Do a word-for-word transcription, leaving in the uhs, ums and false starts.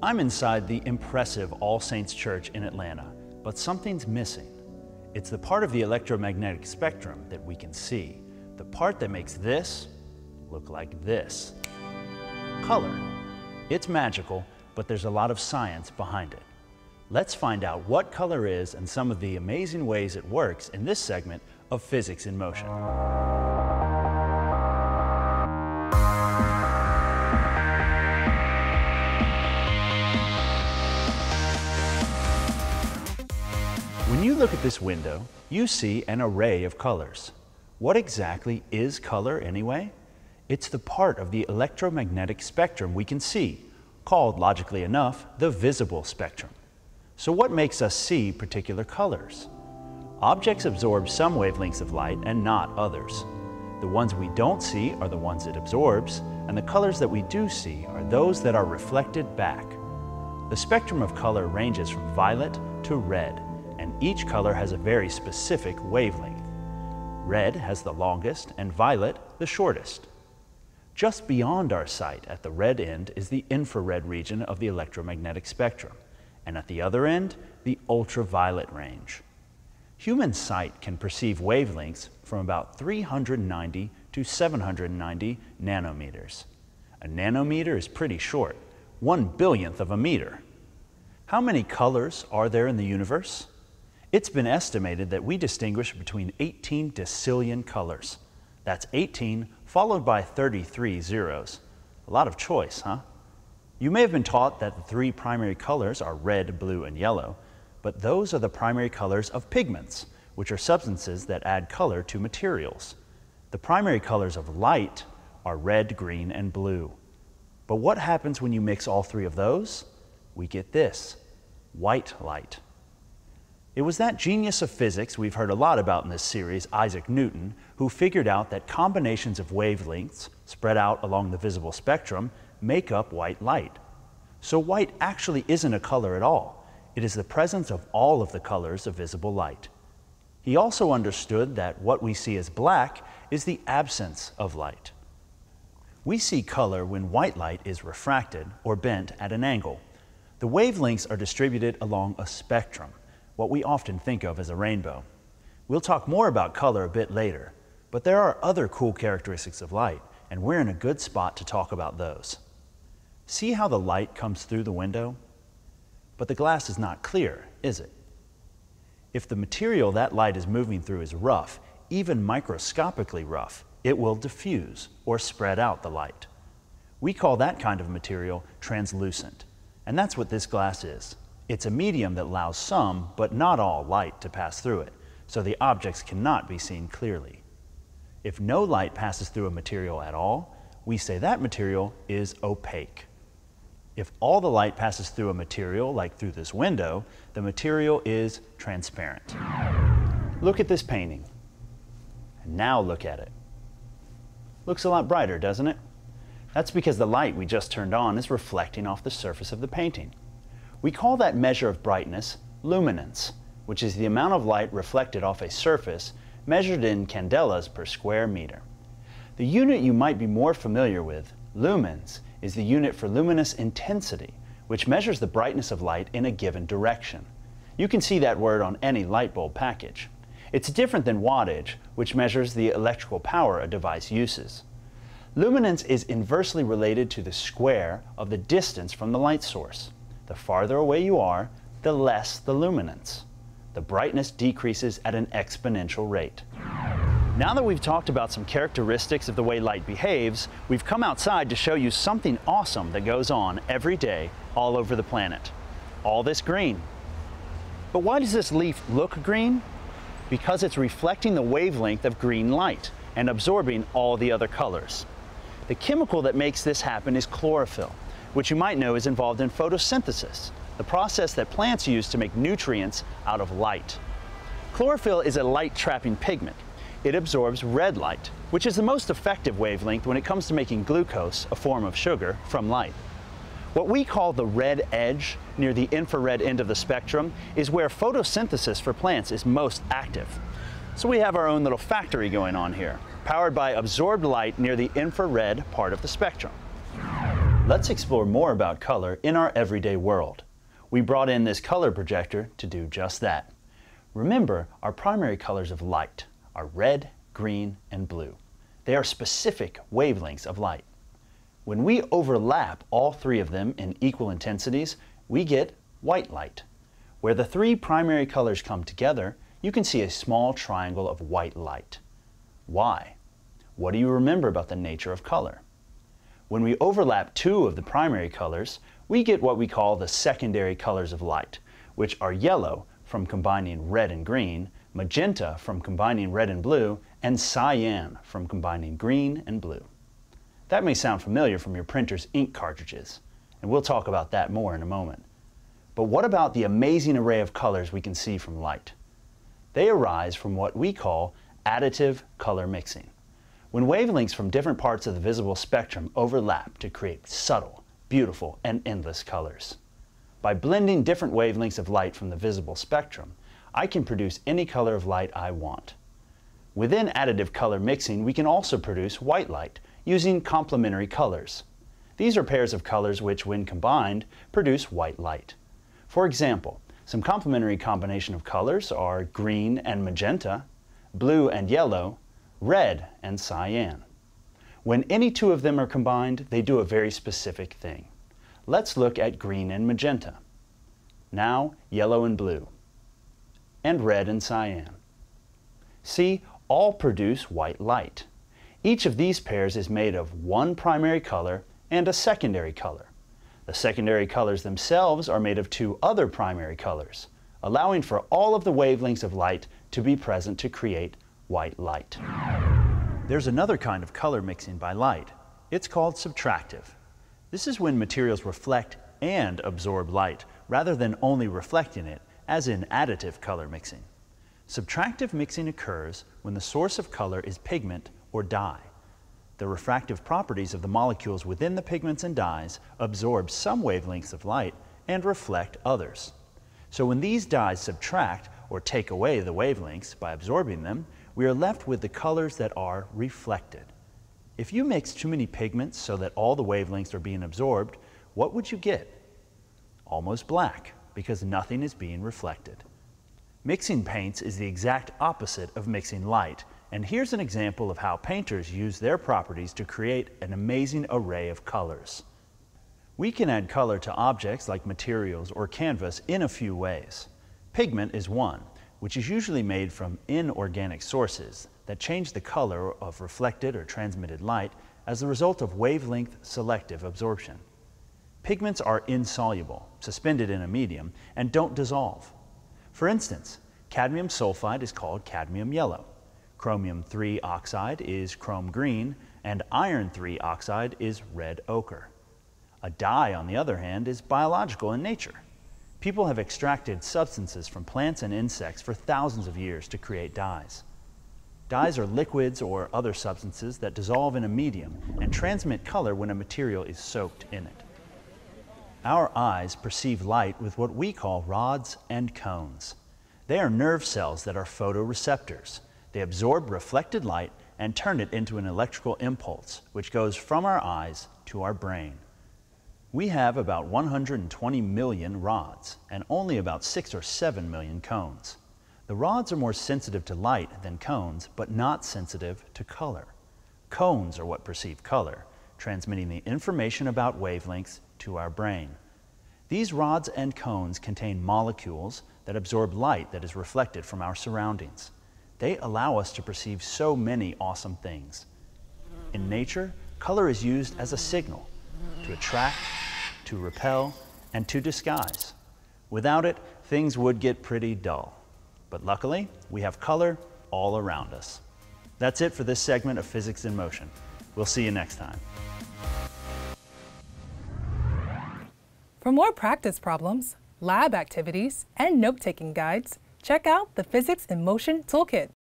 I'm inside the impressive All Saints Church in Atlanta, but something's missing. It's the part of the electromagnetic spectrum that we can see, the part that makes this look like this. Color. It's magical, but there's a lot of science behind it. Let's find out what color is and some of the amazing ways it works in this segment of Physics in Motion. When you look at this window, you see an array of colors. What exactly is color anyway? It's the part of the electromagnetic spectrum we can see, called, logically enough, the visible spectrum. So what makes us see particular colors? Objects absorb some wavelengths of light and not others. The ones we don't see are the ones it absorbs, and the colors that we do see are those that are reflected back. The spectrum of color ranges from violet to red, and each color has a very specific wavelength. Red has the longest and violet the shortest. Just beyond our sight at the red end is the infrared region of the electromagnetic spectrum, and at the other end, the ultraviolet range. Human sight can perceive wavelengths from about three hundred ninety to seven hundred ninety nanometers. A nanometer is pretty short, one billionth of a meter. How many colors are there in the universe? It's been estimated that we distinguish between eighteen decillion colors. That's eighteen followed by thirty-three zeros. A lot of choice, huh? You may have been taught that the three primary colors are red, blue, and yellow, but those are the primary colors of pigments, which are substances that add color to materials. The primary colors of light are red, green, and blue. But what happens when you mix all three of those? We get this, white light. It was that genius of physics we've heard a lot about in this series, Isaac Newton, who figured out that combinations of wavelengths spread out along the visible spectrum make up white light. So white actually isn't a color at all. It is the presence of all of the colors of visible light. He also understood that what we see as black is the absence of light. We see color when white light is refracted or bent at an angle. The wavelengths are distributed along a spectrum, what we often think of as a rainbow. We'll talk more about color a bit later, but there are other cool characteristics of light, and we're in a good spot to talk about those. See how the light comes through the window? But the glass is not clear, is it? If the material that light is moving through is rough, even microscopically rough, it will diffuse or spread out the light. We call that kind of material translucent, and that's what this glass is. It's a medium that allows some, but not all, light to pass through it, so the objects cannot be seen clearly. If no light passes through a material at all, we say that material is opaque. If all the light passes through a material, like through this window, the material is transparent. Look at this painting. And now look at it. Looks a lot brighter, doesn't it? That's because the light we just turned on is reflecting off the surface of the painting. We call that measure of brightness luminance, which is the amount of light reflected off a surface measured in candelas per square meter. The unit you might be more familiar with, lumens, is the unit for luminous intensity, which measures the brightness of light in a given direction. You can see that word on any light bulb package. It's different than wattage, which measures the electrical power a device uses. Luminance is inversely related to the square of the distance from the light source. The farther away you are, the less the luminance. The brightness decreases at an exponential rate. Now that we've talked about some characteristics of the way light behaves, we've come outside to show you something awesome that goes on every day all over the planet. All this green. But why does this leaf look green? Because it's reflecting the wavelength of green light and absorbing all the other colors. The chemical that makes this happen is chlorophyll, which you might know is involved in photosynthesis, the process that plants use to make nutrients out of light. Chlorophyll is a light-trapping pigment. It absorbs red light, which is the most effective wavelength when it comes to making glucose, a form of sugar, from light. What we call the red edge near the infrared end of the spectrum is where photosynthesis for plants is most active. So we have our own little factory going on here, powered by absorbed light near the infrared part of the spectrum. Let's explore more about color in our everyday world. We brought in this color projector to do just that. Remember, our primary colors of light are red, green, and blue. They are specific wavelengths of light. When we overlap all three of them in equal intensities, we get white light. Where the three primary colors come together, you can see a small triangle of white light. Why? What do you remember about the nature of color? When we overlap two of the primary colors, we get what we call the secondary colors of light, which are yellow from combining red and green, magenta from combining red and blue, and cyan from combining green and blue. That may sound familiar from your printer's ink cartridges, and we'll talk about that more in a moment. But what about the amazing array of colors we can see from light? They arise from what we call additive color mixing, when wavelengths from different parts of the visible spectrum overlap to create subtle, beautiful, and endless colors. By blending different wavelengths of light from the visible spectrum, I can produce any color of light I want. Within additive color mixing, we can also produce white light using complementary colors. These are pairs of colors which, when combined, produce white light. For example, some complementary combination of colors are green and magenta, blue and yellow, red and cyan. When any two of them are combined, they do a very specific thing. Let's look at green and magenta. Now, yellow and blue. And red and cyan. See, all produce white light. Each of these pairs is made of one primary color and a secondary color. The secondary colors themselves are made of two other primary colors, allowing for all of the wavelengths of light to be present to create white light. There's another kind of color mixing by light. It's called subtractive. This is when materials reflect and absorb light rather than only reflecting it, as in additive color mixing. Subtractive mixing occurs when the source of color is pigment or dye. The refractive properties of the molecules within the pigments and dyes absorb some wavelengths of light and reflect others. So when these dyes subtract or take away the wavelengths by absorbing them, we are left with the colors that are reflected. If you mix too many pigments so that all the wavelengths are being absorbed, what would you get? Almost black, because nothing is being reflected. Mixing paints is the exact opposite of mixing light, and here's an example of how painters use their properties to create an amazing array of colors. We can add color to objects like materials or canvas in a few ways. Pigment is one, which is usually made from inorganic sources that change the color of reflected or transmitted light as a result of wavelength selective absorption. Pigments are insoluble, suspended in a medium, and don't dissolve. For instance, cadmium sulfide is called cadmium yellow, chromium three oxide is chrome green, and iron three oxide is red ochre. A dye, on the other hand, is biological in nature. People have extracted substances from plants and insects for thousands of years to create dyes. Dyes are liquids or other substances that dissolve in a medium and transmit color when a material is soaked in it. Our eyes perceive light with what we call rods and cones. They are nerve cells that are photoreceptors. They absorb reflected light and turn it into an electrical impulse, which goes from our eyes to our brain. We have about one hundred twenty million rods and only about six or seven million cones. The rods are more sensitive to light than cones, but not sensitive to color. Cones are what perceive color, transmitting the information about wavelengths to our brain. These rods and cones contain molecules that absorb light that is reflected from our surroundings. They allow us to perceive so many awesome things. In nature, color is used as a signal to attract, to repel, and to disguise. Without it, things would get pretty dull. But luckily, we have color all around us. That's it for this segment of Physics in Motion. We'll see you next time. For more practice problems, lab activities, and note-taking guides, check out the Physics in Motion Toolkit.